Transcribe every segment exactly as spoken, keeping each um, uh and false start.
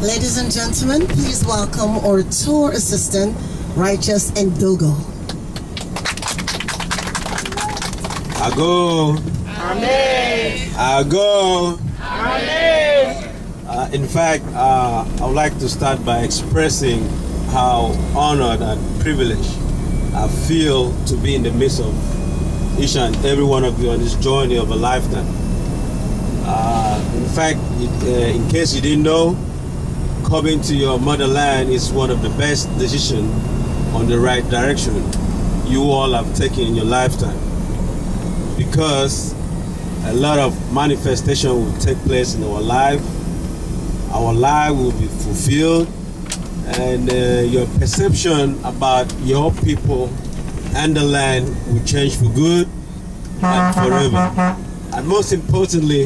Ladies and gentlemen, please welcome our tour assistant, Righteous Ndogo. Ago. Amen. Ago. Amen. Uh, in fact, uh, I would like to start by expressing how honored and privileged I feel to be in the midst of each and every one of you on this journey of a lifetime. Uh, in fact, it, uh, in case you didn't know, coming to your motherland is one of the best decisions on the right direction you all have taken in your lifetime, because a lot of manifestation will take place in our life. Our life will be fulfilled, and uh, your perception about your people and the land will change for good and forever. And most importantly,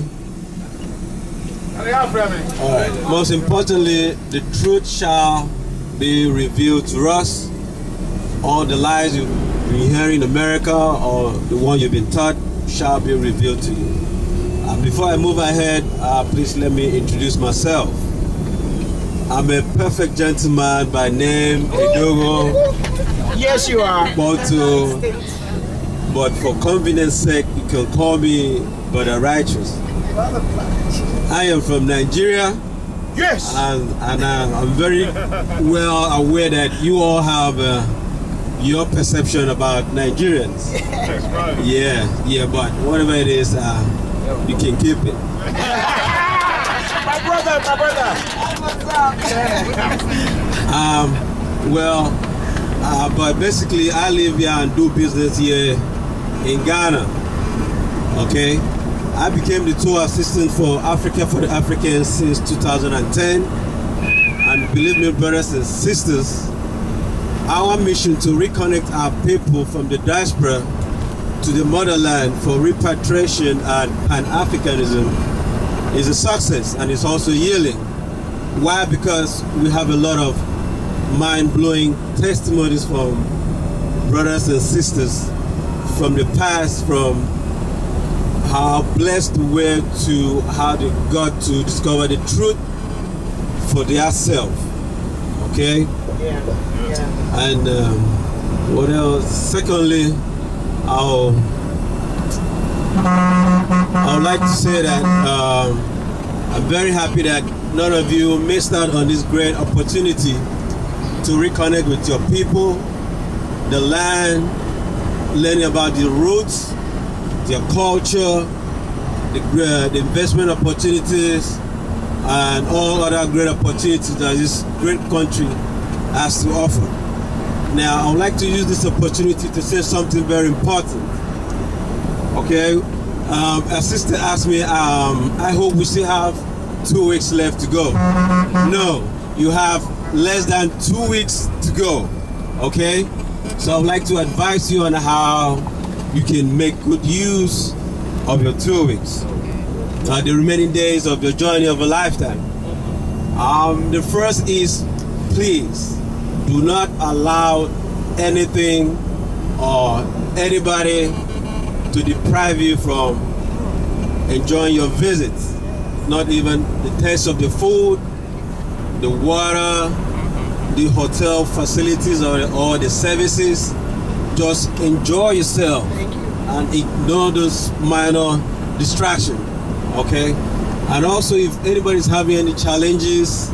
all right, most importantly, the truth shall be revealed to us. All the lies you've been hearing in America or the one you've been taught shall be revealed to you. Uh, before I move ahead, uh, please let me introduce myself. I'm a perfect gentleman by name, Ndogo. Yes, you are. Boto, but for convenience sake, you can call me Brother Righteous. I am from Nigeria. Yes. And, and I, I'm very well aware that you all have uh, your perception about Nigerians. That's right. Yeah, yeah, but whatever it is, uh, you can keep it. My brother, my brother. um, well, uh, but basically I live here and do business here in Ghana. Okay? I became the tour assistant for Africa for the Africans since two thousand ten. And believe me, brothers and sisters, our mission to reconnect our people from the diaspora to the motherland for repatriation and Pan-Africanism is a success, and it's also yielding. Why? Because we have a lot of mind-blowing testimonies from brothers and sisters from the past, from how blessed we were to how they got to discover the truth for their self. Okay? Yeah. Yeah. And um, what else? Secondly, I'll, I would like to say that um, I'm very happy that none of you missed out on this great opportunity to reconnect with your people, the land, learning about the roots, their culture, the, uh, the investment opportunities, and all other great opportunities that this great country has to offer. Now, I would like to use this opportunity to say something very important. Okay, um, a sister asked me, um, I hope we still have two weeks left to go. No, you have less than two weeks to go. Okay, so I would like to advise you on how you can make good use of your two weeks, uh, the remaining days of your journey of a lifetime. Um, the first is, please do not allow anything or anybody to deprive you from enjoying your visits. Not even the taste of the food, the water, the hotel facilities or, or the services. Just enjoy yourself and ignore those minor distractions, okay? And also, if anybody's having any challenges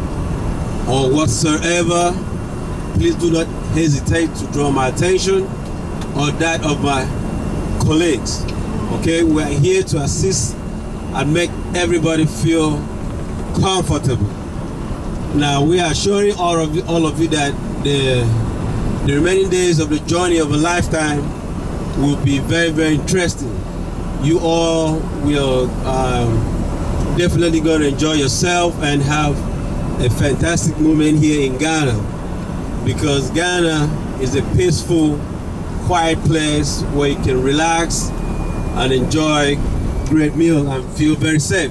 or whatsoever, please do not hesitate to draw my attention or that of my colleagues, okay? We are here to assist and make everybody feel comfortable. Now, we are assuring all of you, all of you that the The remaining days of the journey of a lifetime will be very, very interesting. You all will um, definitely going to enjoy yourself and have a fantastic moment here in Ghana, because Ghana is a peaceful, quiet place where you can relax and enjoy great meal and feel very safe.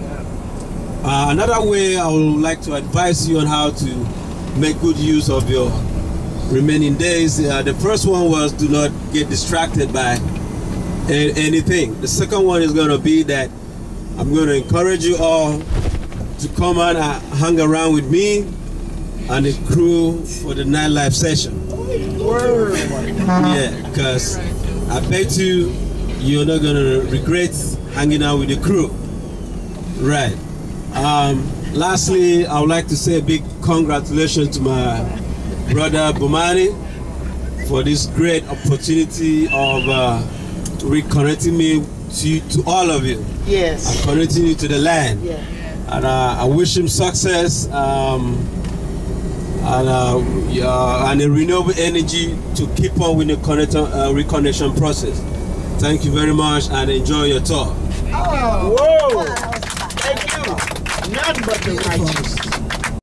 Uh, another way I would like to advise you on how to make good use of your remaining days. Uh, the first one was do not get distracted by anything. The second one is going to be that I'm going to encourage you all to come out and hang around with me and the crew for the nightlife session. Yeah, because I bet you you're not gonna regret hanging out with the crew. Right. Um, lastly, I would like to say a big congratulations to my brother Bomani for this great opportunity of uh, reconnecting me to, to all of you. Yes. And connecting you to the land. Yeah. And uh, I wish him success um, and, uh, yeah, and a renewable energy to keep on with the connect, uh, reconnection process. Thank you very much and enjoy your tour. Oh. Whoa! Thank you. None but the righteous.